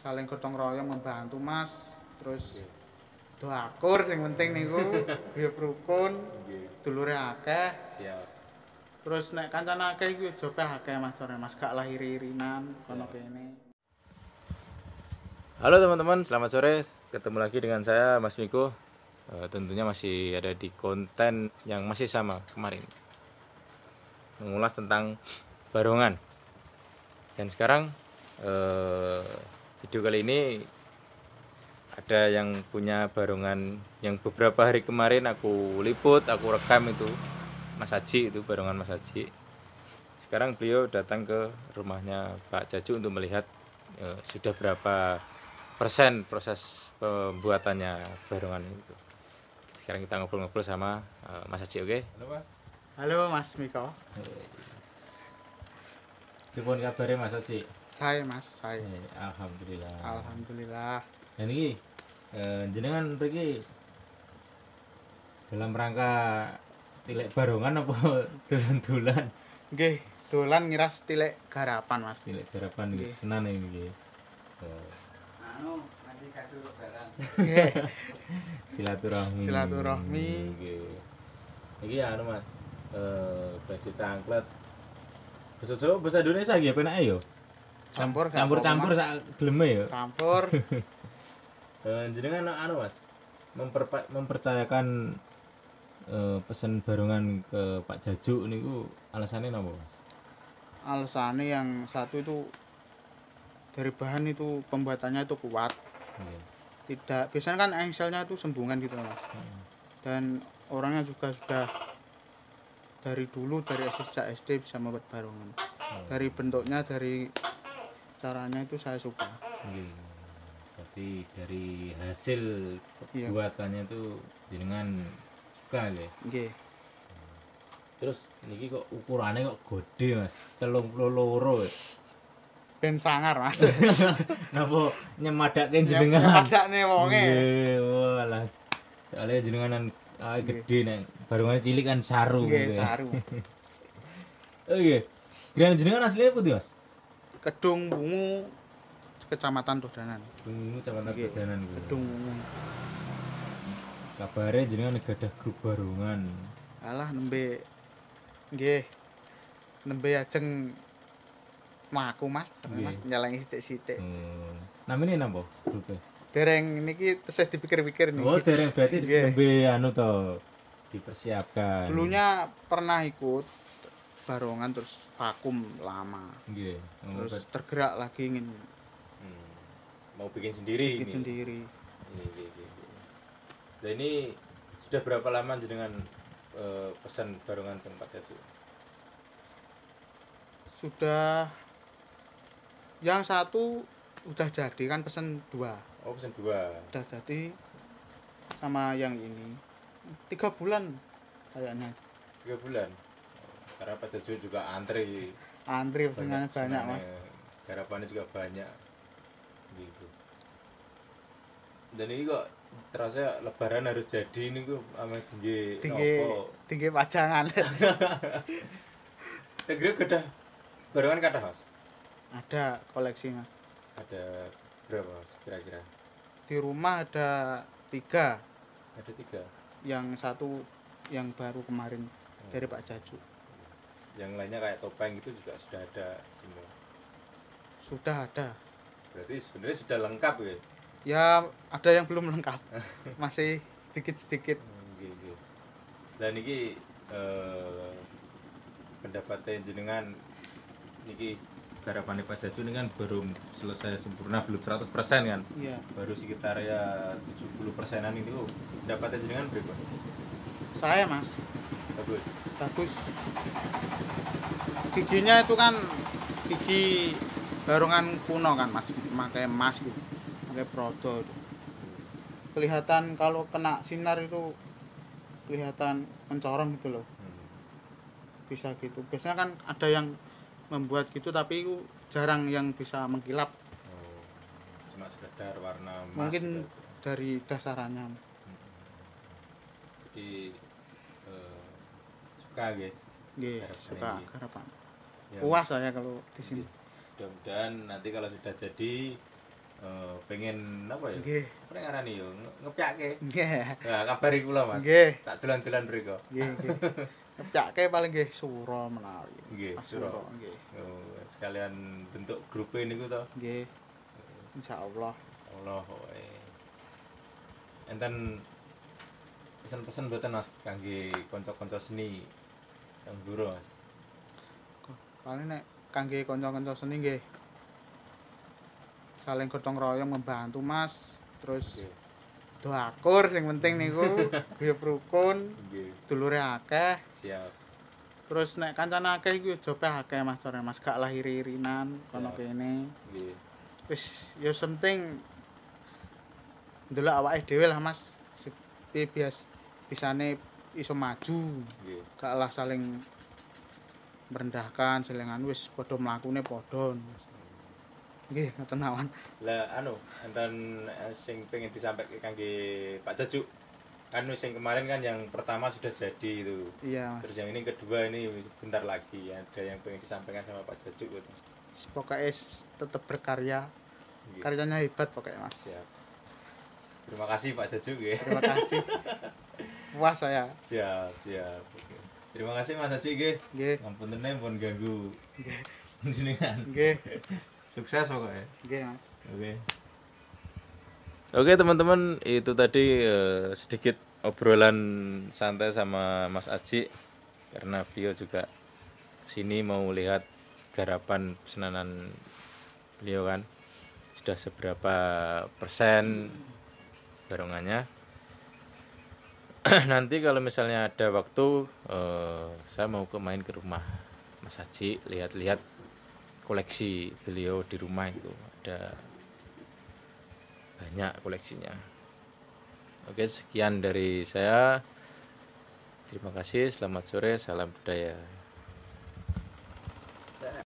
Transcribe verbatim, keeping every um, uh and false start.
saling gotong royong membantu Mas. Terus doa akur sing penting niku, biar rukun, dulure akeh. Siap. Terus nek kancan akeh iku jope akeh Mas core Mas gak lahir-irinan kono kene. Halo teman-teman, selamat sore. Ketemu lagi dengan saya Mas Miko. E, tentunya masih ada di konten yang masih sama kemarin, mengulas tentang barongan. Dan sekarang e, video kali ini ada yang punya barongan yang beberapa hari kemarin aku liput, aku rekam itu Mas Haji, itu barongan Mas Haji. Sekarang beliau datang ke rumahnya Pak Jaju untuk melihat e, sudah berapa persen proses pembuatannya barongan itu. Sekarang kita ngobrol-ngobrol sama uh, Mas Haji, oke? Okay? Halo Mas. Halo Mas Miko. Pripun kabare Mas Haji? Saya Mas, saya. Eh, alhamdulillah. Alhamdulillah. Dan ini eh, jenengan mriki dalam rangka tilek barongan apa dolan-dolan? Nggih, dolan ngiras tilek garapan Mas. Tilek garapan iki senan iki nggih. Oh. Anu ngasih kado lebaran. Nggih. Silaturahmi. Silaturahmi. Nggih. Iki anu Mas, eh badhe tangklet. Basa Jawa, basa Indonesia nggih penake yo. Campur Campur-campur sak geleme yo. Campur. Eh jenengan anu Mas, memperpa- mempercayakan eh, pesan barongan ke Pak Jaju niku alasannya napa Mas? Alasannya yang satu itu dari bahan itu pembuatannya itu kuat. Nggih. Tidak, biasanya kan engselnya itu sembungan gitu Mas. Hmm. Dan orangnya juga sudah dari dulu dari sejak S D bisa membuat barongan. Oh. Dari bentuknya, dari caranya itu saya suka. Nggih. Berarti dari hasil Iya. pembuatannya itu jenengan suka nggih. Nggih. Terus niki kok ukurannya kok gede Mas, telung puluh loro. Ben sangar Mas. Napa nyemadake jenengan? Padakne wonge. Nggih, walah. Soalnya jenengan ah, gede nek barongan cilik kan saru. Nggih, mungkin. saru. Oh iya. Grian jenengan aslinya putih Mas? Kedung Wungu Kecamatan Dodanan. Bungu Kecamatan Nggih. Dodanan kuwi. Kedung Wungu. Kabare jenengan gadah grup barongan. Alah nembe nggih. Nembe ajeng mlaku Mas, Mas Nggih. nyalangi sithik-sithik. Hmm. Namanya napa grupe? Dereng niki tesih dipikir-pikir niki. Oh, dereng berarti Nggih. nembe anu to dipersiapkan. Dulunya pernah ikut barongan terus vakum lama. nggih. Oh, Terus ber- tergerak lagi ingin Hmm. Mau bikin sendiri bikin ini. sendiri. Ini, ini, ini. Nah, ini sudah berapa lama jenengan eh, pesan barongan ke Pak Jaju? Sudah yang satu udah jadi kan pesen dua. Oh, pesan dua. Udah jadi sama yang ini tiga bulan kayaknya. Tiga bulan. Karena Pak Jaju juga antri. Antri pesenannya banyak pesenannya. Mas. Garapannya juga banyak. Gitu. Dan ini kok terasa lebaran harus jadi ini kok ame tinggi Tinggi nopo. tinggi pajangan. Kira kira barongan kata Mas? Ada koleksi Mas. Ada berapa Mas kira-kira? Di rumah ada tiga. Ada tiga. Yang satu yang baru kemarin dari Pak Jaju. Yang lainnya kayak topeng itu juga sudah ada semua. Sudah ada. Berarti sebenarnya sudah lengkap ya? Ya ada yang belum lengkap. Masih sedikit-sedikit. Nggih, nggih. Dan niki eh, pendapatnya jenengan niki garapannya Pak Jaju ini kan baru selesai sempurna, belum seratus persen kan? Iya. Baru sekitar ya tujuh puluh persenan itu pendapatnya jenengan berapa? Saya Mas. Bagus. Bagus. Giginya itu kan gigi barongan kuno kan Mas, pakai emas gitu, pakai prodo itu. Kelihatan kalau kena sinar itu kelihatan mencorong gitu loh. Hmm. Bisa gitu. Biasanya kan ada yang membuat gitu tapi itu jarang yang bisa mengkilap. Oh, cuma sekedar warna emas Mungkin gitu aja. dari dasarannya. Hmm. Jadi eh, suka gitu. Nggih, Garapan suka ini. garapan. Ya, Puas saya kalau di sini. mudah-mudahan nanti kalau sudah jadi eh, pengen apa ya? Nggih. Apa yang ngarani yo? Nge- Ngepyake. Nggih. Nah, kabari kula Mas. Nggih. Tak dolan-dolan mriko. Nggih, nggih. Ngeplake paling nggih sura menawi. Nggih, Mas sura. nggih. Oh, sekalian bentuk grup niku to. Nggih. Insyaallah. Allah kowe. Enten pesan-pesan mboten Mas kangge kanca-kanca seni teng Bluro Mas. Paling nek kangge kanca-kanca seni nggih saling gotong royong membantu Mas. Terus Nggih. do akur sing penting niku, guyub rukun, Nggih, dulure akeh. siap. Terus nek kancane akeh iku jope akeh Mas core Mas gak lah iri-irinan kono Siap. kene. Nggih. Wis ya penting ndelok awake dhewe lah Mas. Piye bias bisane iso maju. Nggih. Gak lah saling merendahkan, selengan wis padha mlakune padha. Mas. Nggih, ngoten mawon. Lah anu, enten eh, sing pengen disampaikan kangge Pak Jajuk. Kan wis sing kemarin kan yang pertama sudah jadi itu. Iya, Mas. Terus yang ini kedua ini bentar lagi ada yang pengen disampaikan sama Pak Jajuk gitu. Pokoknya tetap berkarya. Nggih. Karyanya hebat pokoknya Mas. Siap. Terima kasih Pak Jajuk ya. Terima kasih. Puas saya. Siap, siap. Oke. Terima kasih Mas Haji nggih. Nggih, Ngapunten pun ganggu jenengan. nggih, Sukses pokoknya. nggih Mas. Oke. Oke teman-teman, itu tadi eh, sedikit obrolan santai sama Mas Aji karena beliau juga sini mau lihat garapan pesanan beliau kan sudah seberapa persen barongannya. Nanti kalau misalnya ada waktu eh, saya mau ke main ke rumah Mas Haji lihat-lihat koleksi beliau di rumah itu ada banyak koleksinya. Oke, sekian dari saya. Terima kasih, selamat sore, salam budaya.